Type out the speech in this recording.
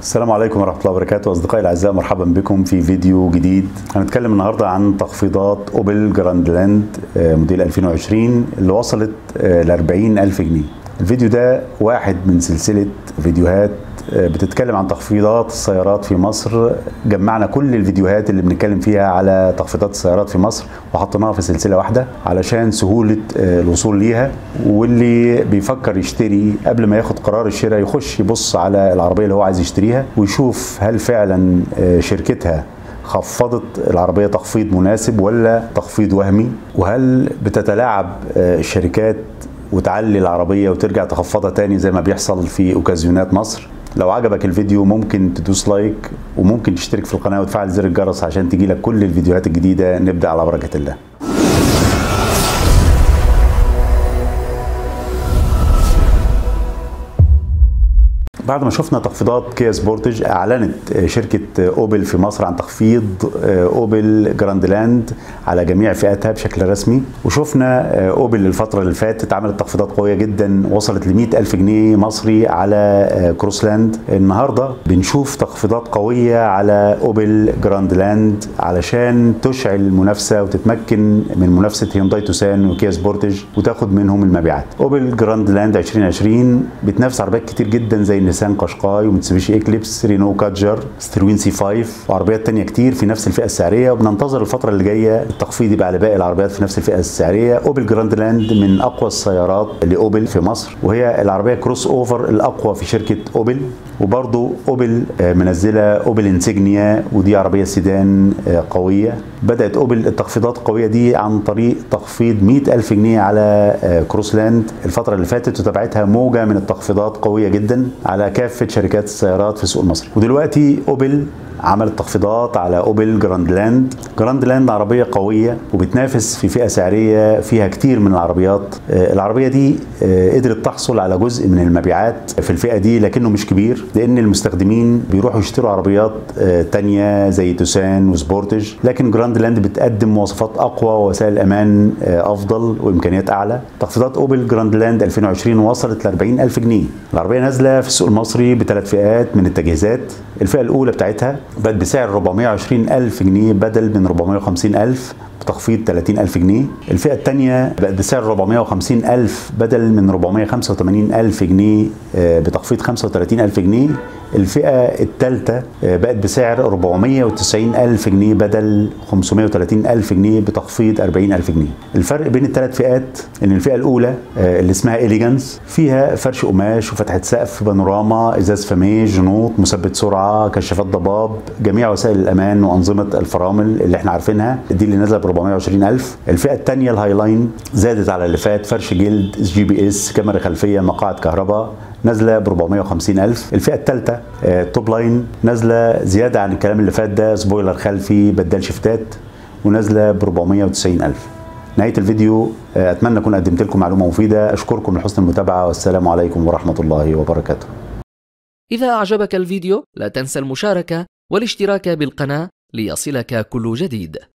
السلام عليكم ورحمة الله وبركاته. أصدقائي الأعزاء، مرحبا بكم في فيديو جديد. هنتكلم النهاردة عن تخفيضات أوبل جراندلاند موديل 2020 اللي وصلت ل 40,000 جنيه. الفيديو ده واحد من سلسلة فيديوهات بتتكلم عن تخفيضات السيارات في مصر. جمعنا كل الفيديوهات اللي بنتكلم فيها على تخفيضات السيارات في مصر وحطيناها في سلسلة واحدة علشان سهولة الوصول ليها، واللي بيفكر يشتري قبل ما ياخد قرار الشراء يخش يبص على العربية اللي هو عايز يشتريها ويشوف هل فعلا شركتها خفضت العربية تخفيض مناسب ولا تخفيض وهمي، وهل بتتلاعب الشركات وتعلي العربية وترجع تخفضها تاني زي ما بيحصل في اوكازيونات مصر. لو عجبك الفيديو ممكن تدوس لايك وممكن تشترك في القناة وتفعل زر الجرس عشان تجيلك كل الفيديوهات الجديدة. نبدأ على بركة الله. بعد ما شفنا تخفيضات كيا سبورتج، اعلنت شركه اوبل في مصر عن تخفيض اوبل جراندلاند على جميع فئاتها بشكل رسمي. وشفنا اوبل الفتره اللي فاتت عملت تخفيضات قويه جدا وصلت ل 100,000 جنيه مصري على كروسلاند. النهارده بنشوف تخفيضات قويه على اوبل جراندلاند علشان تشعل المنافسه وتتمكن من منافسه هيونداي توسان وكيا سبورتج وتاخد منهم المبيعات. اوبل جراندلاند 2020 بتنافس عربيات كتير جدا زي نيسان قشقاي وميتسوبيشي اكليبس، رينو كادجر، ستروين سي 5 وعربيات تانية كتير في نفس الفئة السعرية. وبننتظر الفترة اللي جاية التخفيض يبقى على باقي العربيات في نفس الفئة السعرية. اوبل جراندلاند من اقوى السيارات لاوبل في مصر، وهي العربية كروس اوفر الاقوى في شركة اوبل. وبرضو اوبل منزلة اوبل انسيجنيا، ودي عربية سيدان قوية. بدأت اوبل التخفيضات القوية دي عن طريق تخفيض 100,000 جنيه على كروسلاند الفترة اللي فاتت، وتبعتها موجة من التخفيضات قوية جدا على كافة شركات السيارات في السوق المصري. ودلوقتي اوبل عملت تخفيضات على اوبل جراندلاند. جراندلاند عربية قوية وبتنافس في فئة سعرية فيها كتير من العربيات. العربية دي قدرت تحصل على جزء من المبيعات في الفئة دي، لكنه مش كبير لأن المستخدمين بيروحوا يشتروا عربيات تانية زي توسان وسبورتج. لكن جراندلاند بتقدم مواصفات أقوى ووسائل أمان أفضل وإمكانيات أعلى. تخفيضات اوبل جراندلاند 2020 وصلت ل 40,000 جنيه. العربية نازلة في السوق المصري بثلاث فئات من التجهيزات. الفئة الأولى بتاعتها بقت بسعر 420,000 جنيه بدل من 450,000 بتخفيض 30,000 جنيه. الفئة الثانية بقت بسعر 450,000 بدل من 485,000 جنيه بتخفيض 35,000 جنيه. الفئة الثالثة بقت بسعر 490,000 جنيه بدل 530,000 جنيه بتخفيض 40,000 جنيه. الفرق بين الثلاث فئات ان الفئة الأولى اللي اسمها إليجانس فيها فرش قماش وفتحة سقف بانوراما، ازاز فاميه، جنوط، مثبت سرعة، كشافات ضباب، جميع وسائل الأمان وأنظمة الفرامل اللي احنا عارفينها، دي اللي نازلة ب 420,000. الفئة الثانية الهاي لاين زادت على اللي فات، فرش جلد، GPS، كاميرا خلفية، مقاعد كهرباء، نازله ب 450,000. الفئه الثالثه توب لاين نازله زياده عن الكلام اللي فات ده، سبويلر خلفي، بدال شفتات، ونازله ب 490,000. نهايه الفيديو اتمنى اكون قدمت لكم معلومه مفيده. اشكركم لحسن المتابعه والسلام عليكم ورحمه الله وبركاته. إذا أعجبك الفيديو لا تنسى المشاركة والاشتراك بالقناة ليصلك كل جديد.